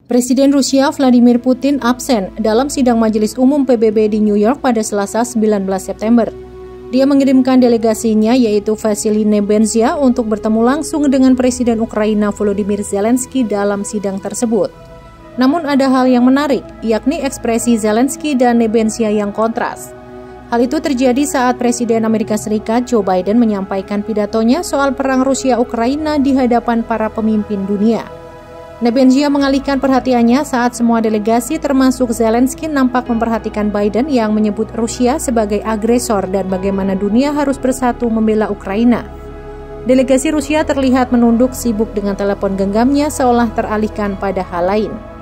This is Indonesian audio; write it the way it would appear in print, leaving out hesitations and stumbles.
Presiden Rusia Vladimir Putin absen dalam sidang Majelis Umum PBB di New York pada Selasa 19 September. Dia mengirimkan delegasinya yaitu Vasily Nebenzia untuk bertemu langsung dengan Presiden Ukraina Volodymyr Zelensky dalam sidang tersebut. Namun ada hal yang menarik, yakni ekspresi Zelensky dan Nebenzia yang kontras. Hal itu terjadi saat Presiden Amerika Serikat Joe Biden menyampaikan pidatonya soal perang Rusia-Ukraina di hadapan para pemimpin dunia. Nebenzia mengalihkan perhatiannya saat semua delegasi termasuk Zelensky nampak memperhatikan Biden yang menyebut Rusia sebagai agresor dan bagaimana dunia harus bersatu membela Ukraina. Delegasi Rusia terlihat menunduk sibuk dengan telepon genggamnya seolah teralihkan pada hal lain.